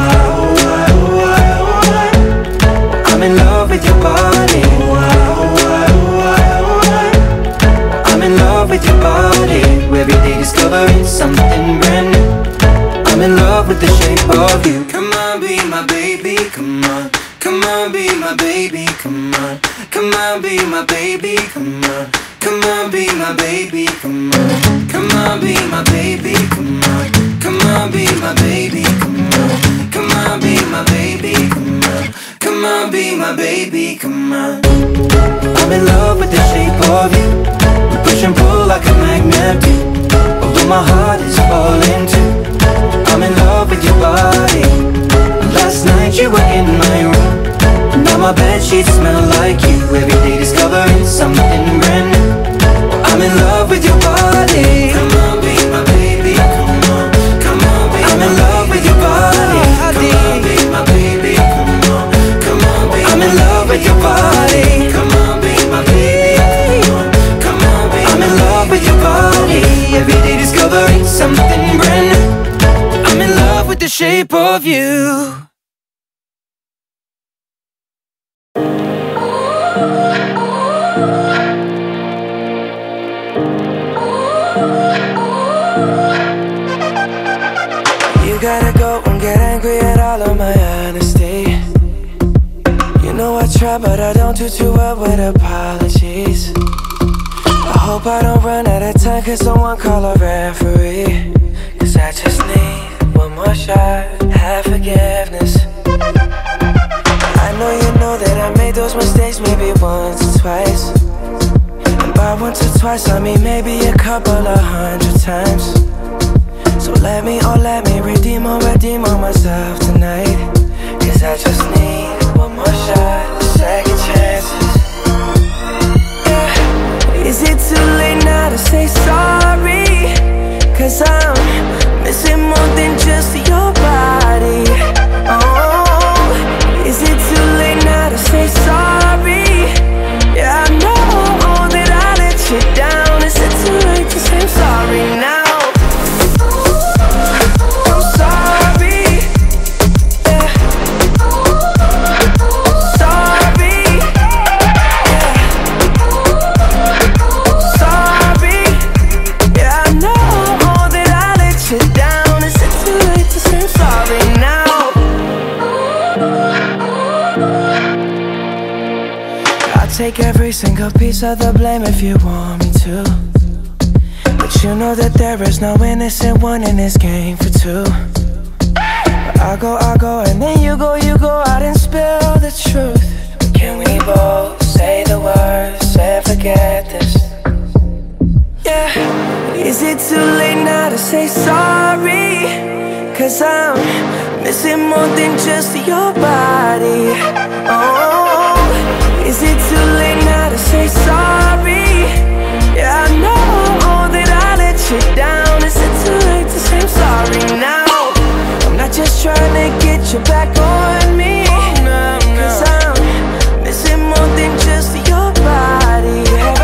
I'm in love with your body. I'm in love with your body. Every day discovering something brand new. I'm in love with the shape of you. Come on, be my baby, come on. Come on, be my baby, come on. Come on, be my baby, come on. Come on, be my baby, come on. Come on, be my baby, come on. Come on, be my baby, come on. Come on, be my baby, come on. Come on, be my baby, come on. I'm in love with the shape of you. We push and pull like a magnet do. Although my heart is falling too, I'm in love with your body. Last night you were in my room, and now my bedsheets smell like you. Every day discovering something brand new. I'm in love with your body. Come on, be my baby, come on. Come on, be I'm in love with your body. Come on, be my baby, come on. Come on, be I'm in love with your body. Come on, be my baby, come on. Come on, be I'm in love with your body. Every day discovering something brand new. I'm in love with the shape of you. You gotta go and get angry at all of my honesty. You know I try, but I don't do too well with apologies. I hope I don't run out of time, cause someone call a referee. Cause I just need one more shot, have forgiveness. I know you know that I made those mistakes maybe once or twice. And by once or twice I mean maybe a couple of 100 times. So let me redeem on myself tonight. Cause I just need one more shot, second chances. Yeah. Is it too late now to say sorry? Cause I'm missing more than just your body. Oh, is it too late now to say sorry? Yeah, I know that I let you down. Is it too late to say I'm sorry now? I'm sorry, yeah. take every single piece of the blame if you want me to. But you know that there is no innocent one in this game for two. But I go, and then you go out and spill the truth. Can we both say the words and forget this? Yeah. Is it too late now to say sorry? 'Cause I'm missing more than just your body. Oh, is it too late now to say sorry? Yeah, I know that I let you down. Is it too late to say I'm sorry now? I'm not just trying to get you back on me, 'cause I'm missing more than just your body.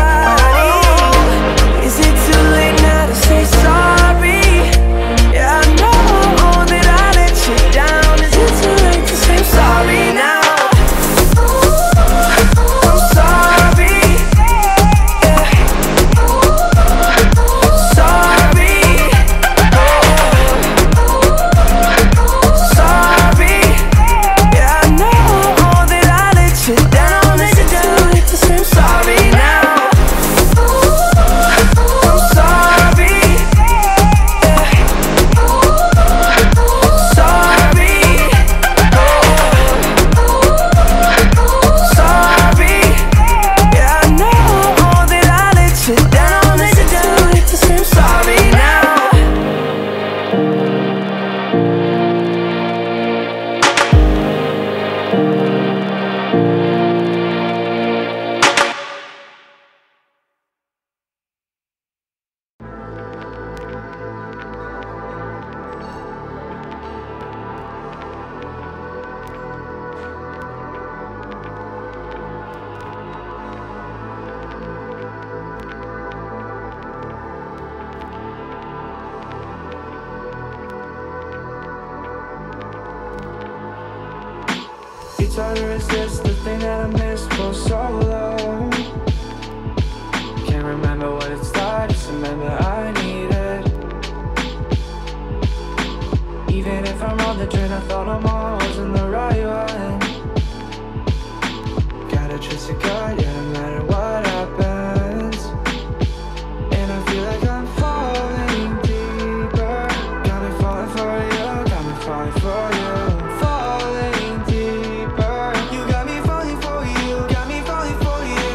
Is it too late now to say sorry? Yeah, I know that I let you down. Is it too late to say I'm sorry now? I'm sorry. Yeah. Sorry. Sorry. Yeah, I know that I let you down. Is it too late to say I'm sorry now? I'm sorry. Yeah. Sorry. Sorry. Yeah, I know that I let you down. Is it too late to say I'm sorry now? Each other is this the thing that I missed for so long? Can't remember what it started, just remember I need it. Even if I'm on the train I thought I'm on wasn't the right one. Gotta trust your gut, yeah, no matter what happens. And I feel like I'm falling deeper. Got me falling for you, got me falling for you. Falling deeper. You got me falling for you, got me falling for you.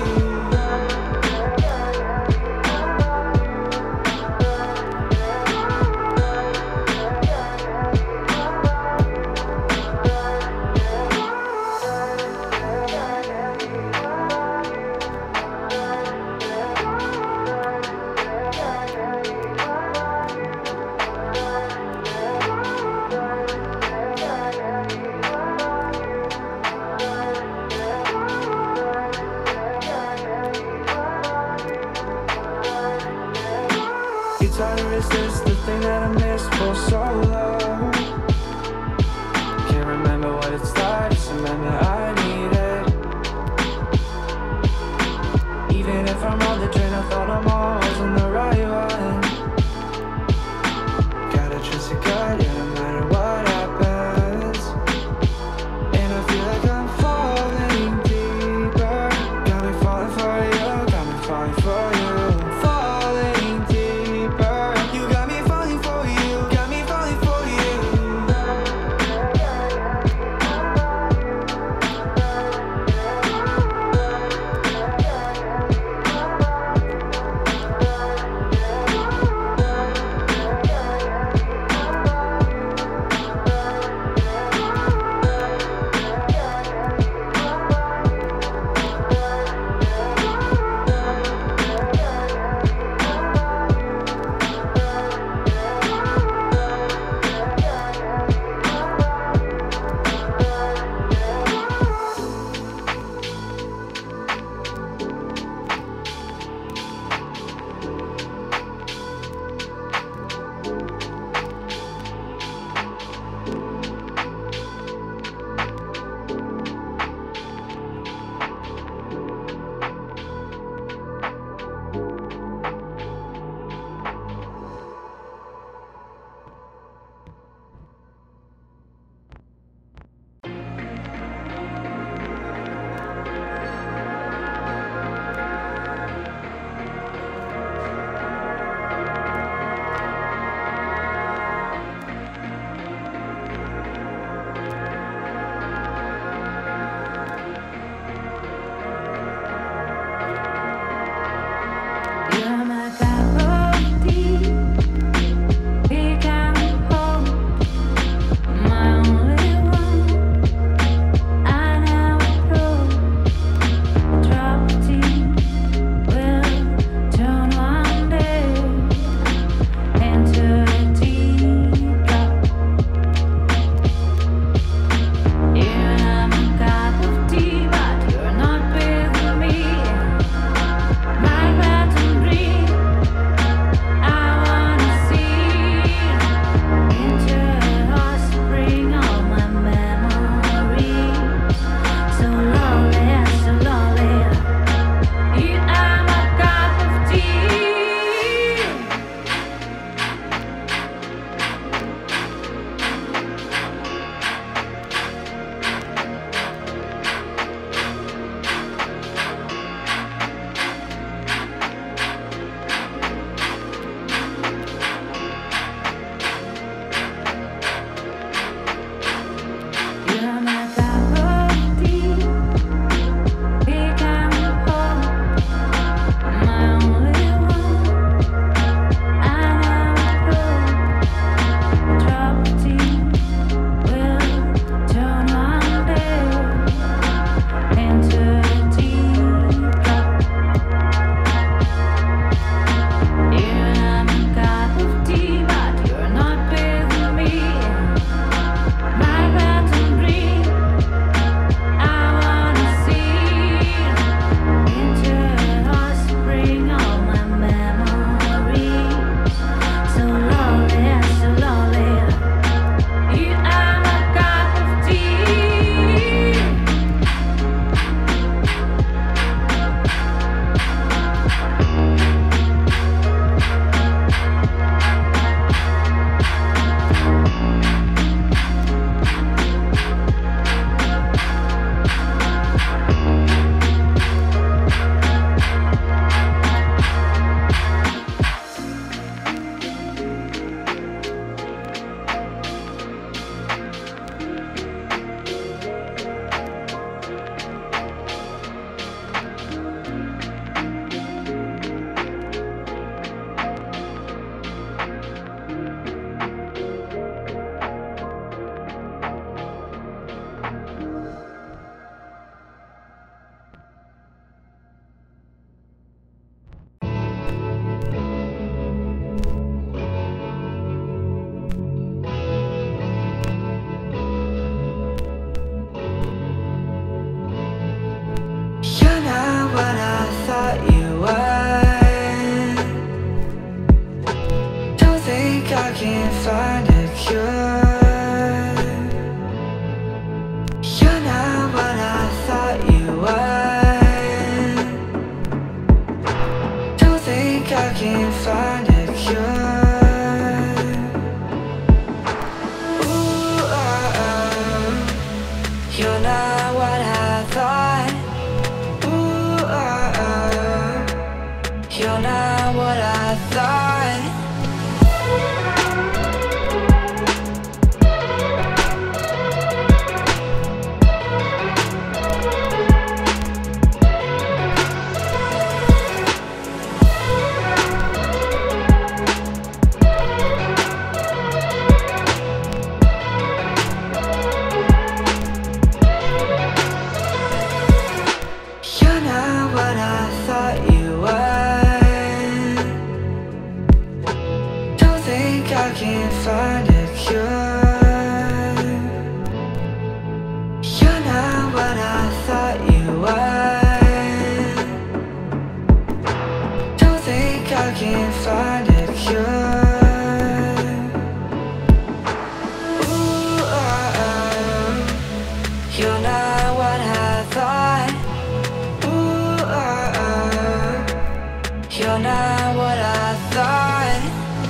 You're not what I thought. Ooh, you're not what I thought. You're not what I thought you were. Don't think I can find a cure. You're not what I thought you were. Don't think I can find a cure. Ooh, you're not what I thought. You're not what I thought.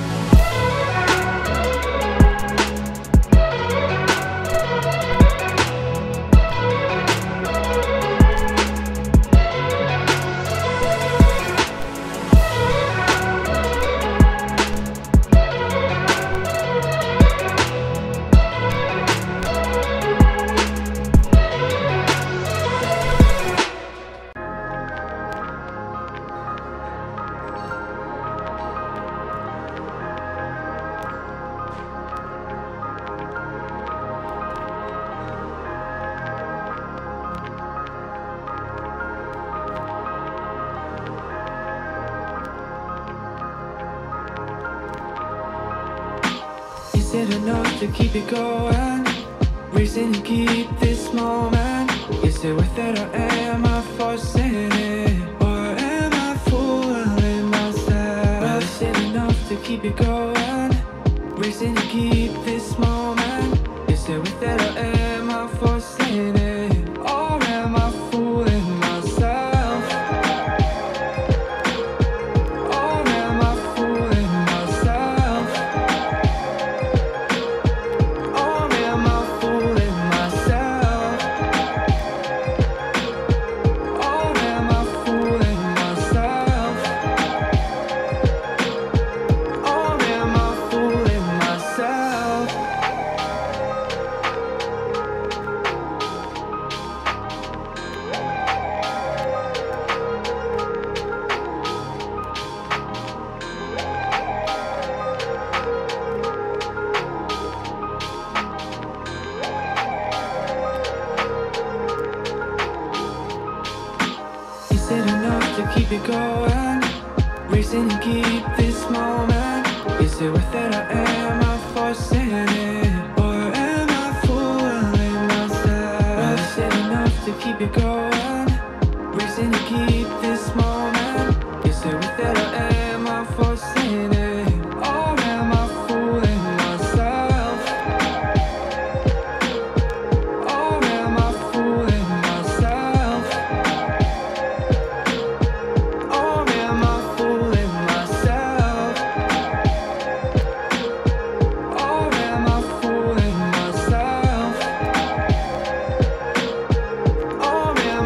Is it enough to keep it going? Reason to keep this moment? Is it worth it or am I forcing it? Or am I fooling myself? Well, is it enough to keep it going? Reason to keep this moment? Is it worth it or am I forcing it? Or am I fooling myself? Or am I fooling myself? Or am I fooling myself? Or am I fooling myself? Or am I fooling myself? Is it enough to keep it going? Reason to keep this moment? Is it worth it or am I forcing it? Or am I fooling myself? Well, is it enough to keep it going? Reason to keep this moment? Is it worth it or am I forcing it? Or am I fooling myself? Or am I fooling myself? Or am I fooling myself? Or am I fooling myself? Or am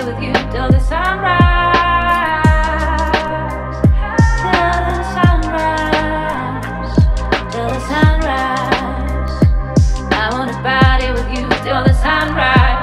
with you till the sunrise. Till the sunrise. Till the sunrise. I wanna party with you till the sunrise.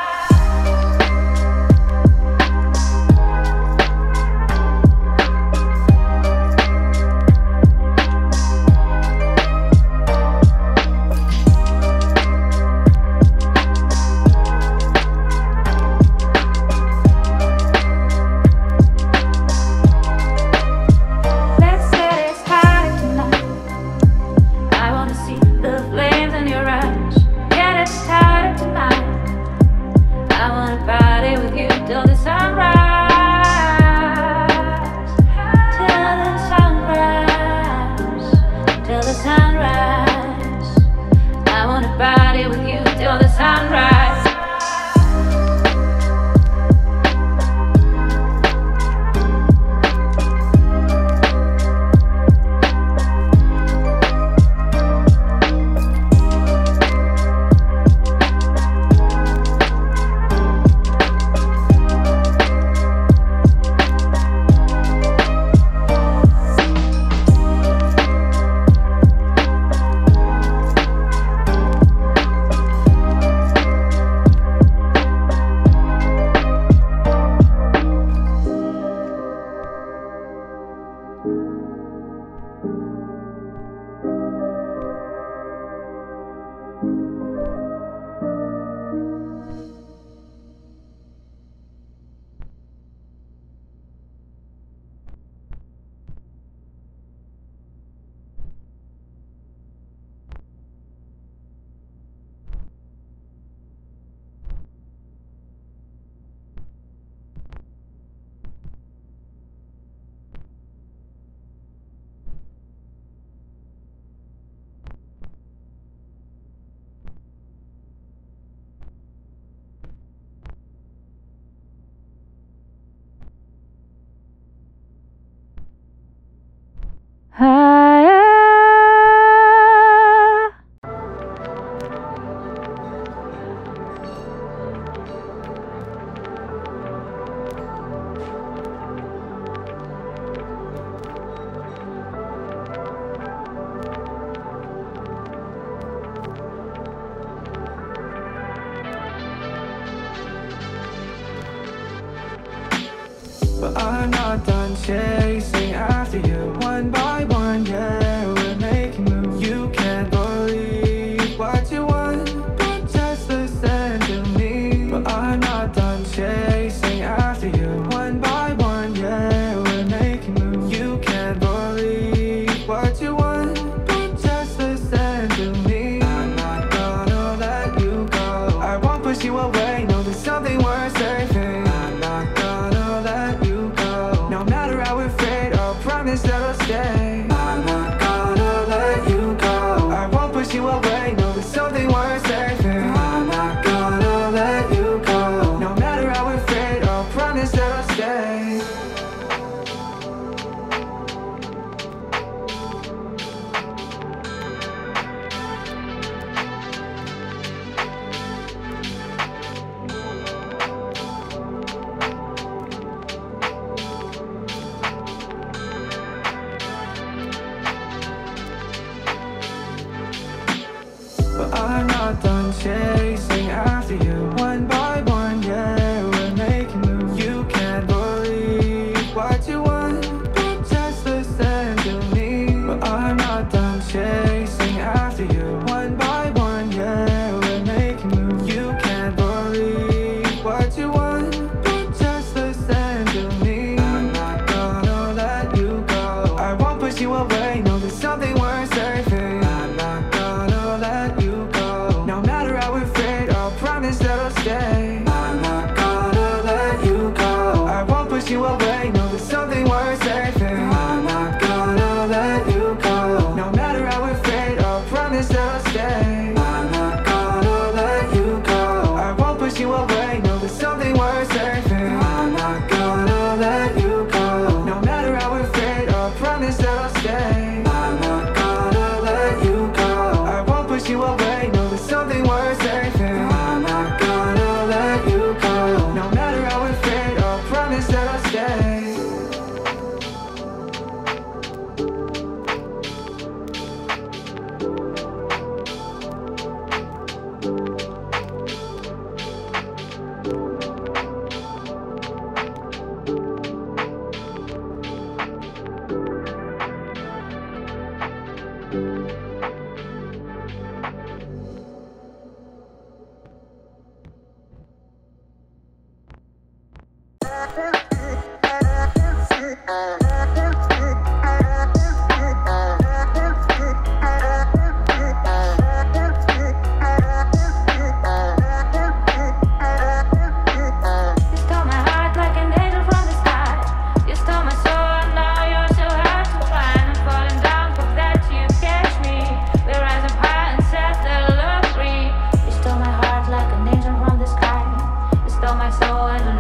But I'm not done chasing after you. One by one, yeah, we're making moves. You can't believe what you want, but just listen to me. But I'm not done chasing after you. One by one, yeah, we're making moves. You can't believe what you want, but just listen to me. I'm not gonna let you go. I won't push you away, no, there's something worth saving. I'm not gonna let you go. No matter how afraid, I'll promise that I'll stay. I'm not gonna let you go. I won't push you away, no, there's something worth saving. I'm not gonna let you go. No matter how afraid, I'll promise that I'll stay. But I'm not done chasing after you. One by one, yeah, we're making moves. You can't believe what you want, but just listen to me. But I'm not done chasing after you. One by one, yeah, we're making moves. You can't believe what you want, but just listen to me. I'm not gonna let you go. I won't push you away, no, there's something worth saving. I'm not gonna let you go. No matter how afraid, I'll promise that I'll stay. I'm not gonna let you go. I won't push you away, no, there's something worth saving. I'm not gonna let you go. No matter how afraid, I'll promise that I'll stay. I'm not gonna let you go. I won't push you away, no, there's something worth saving. I'm not gonna let you go. No matter how afraid, I'll promise that I'll stay. I'm not gonna let you go. I won't push you away, no, there's something worth saving. I'm not gonna let you go. No matter how Stole my soul and